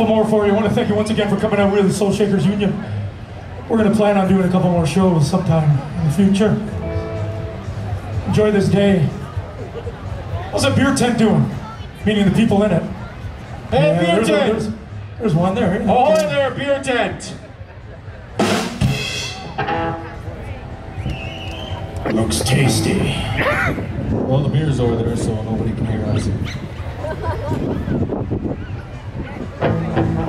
couple more for you. I want to thank you once again for coming out with the Soul Shakers Union. We're going to plan on doing a couple more shows sometime in the future. Enjoy this day. How's that beer tent doing? Meaning the people in it. Hey, yeah, beer tent! There's one there. Ahoy there, beer tent! Looks tasty. Well, the beer's over there, so nobody can hear us.